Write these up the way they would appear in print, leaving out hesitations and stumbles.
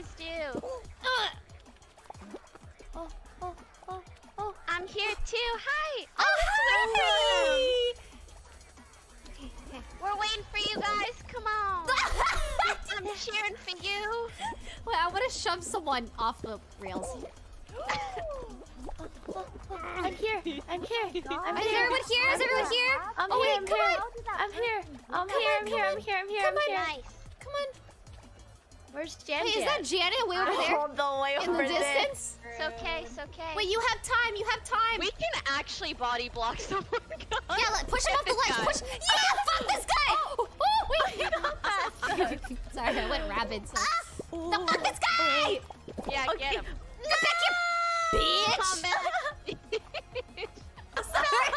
Please do. I'm here too. Hi. Oh, hi. We're waiting for you guys. Come on. I'm cheering for you. Wait, I want to shove someone off the rails. I'm here. I'm here. Is everyone here? Is everyone here? I'm oh here. wait, come on. I'm here. I'm here. Come on. Nice. Come on. Where's Jan? Hey, is that Janet way over there? All the way In over the there. distance? It's okay. It's okay. Wait, you have time. You have time. We can actually body block someone. Yeah, push him off the ledge. Push. Yeah, fuck this guy. Wait. Sorry, I went rabid. So. No, fuck this guy. Yeah, Okay. get him. Get back here, bitch. Come back. Sorry.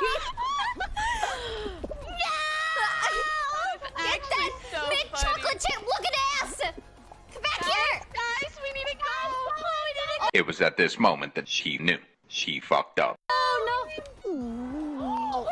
Get that so mint funny. chocolate chip looking ass. Come back here. Guys, we need to go. It was at this moment that she knew she fucked up. Oh no. Oh,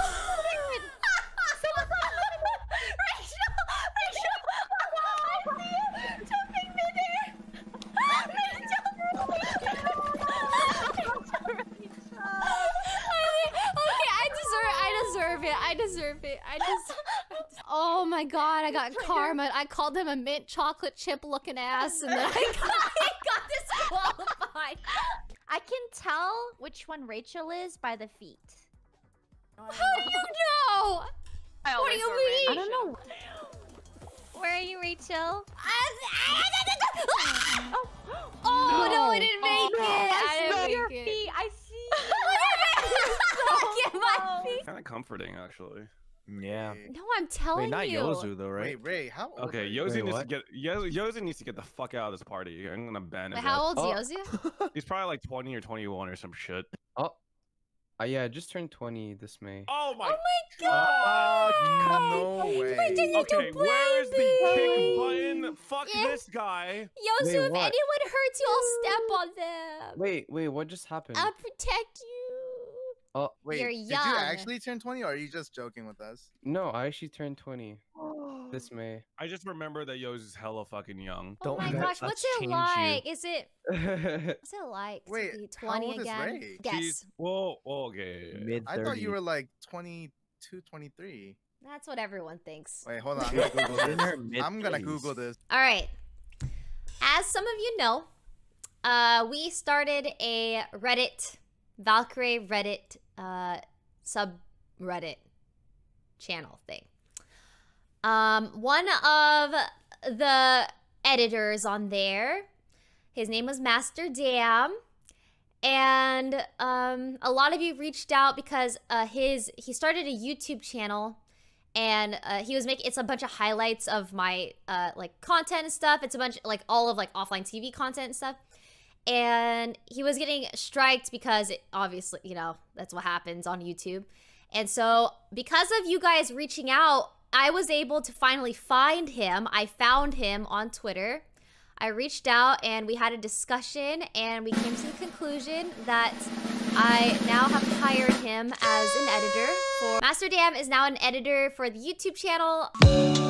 I deserve it. Oh my god, I got karma. I called him a mint chocolate chip looking ass, and then I got disqualified. I can tell which one Rachel is by the feet. How do you know? What do you mean? I don't know. Where are you, Rachel? Oh no, I didn't make it. I didn't make Your it. feet. I see. Look at my feet. Kind of comforting, actually. Yeah. No, I'm telling Wait, not you. Yozu though, right? Wait, Rae, how old Okay, are you? Yozu Wait, needs to what? get Yozu needs to get the fuck out of this party. I'm gonna ban him. Wait, how old's Yozu? He's probably like 20 or 21 or some shit. Oh. Yeah, I just turned 20 this May. Oh my God! No way. Wait, then you Okay, don't blame where is the me. kick button? Fuck Yeah. this guy. Yozu, Wait, if what? anyone hurts you, I'll step on them. Wait, what just happened? I'll protect you. Oh, Wait, You're did young. you actually turn 20 or are you just joking with us? no, I actually turned 20 this May. I just remember that Yozu's hella fucking young. Oh Don't my let gosh, us what's it change like? Is it you. what's it like to Wait, be how 20 old is again? Rae? Guess. She's okay. Mid 30s. I thought you were like 22, 23. That's what everyone thinks. Wait, hold on. I'm gonna Google In her this. I'm gonna mid-30s. Google this. All right. As some of you know, we started a Reddit, Valkyrie Reddit subreddit channel thing. One of the editors on there, his name was Master Dam, and a lot of you reached out because he started a YouTube channel, and he was making, it's a bunch of highlights of my like content and stuff. It's a bunch like all of like offline TV content and stuff. And he was getting striked because it, obviously, you know, that's what happens on YouTube. And so because of you guys reaching out, I was able to finally find him. I found him on Twitter. I reached out and we had a discussion and we came to the conclusion that I now have hired him as an editor for Master Dam is now an editor for the YouTube channel.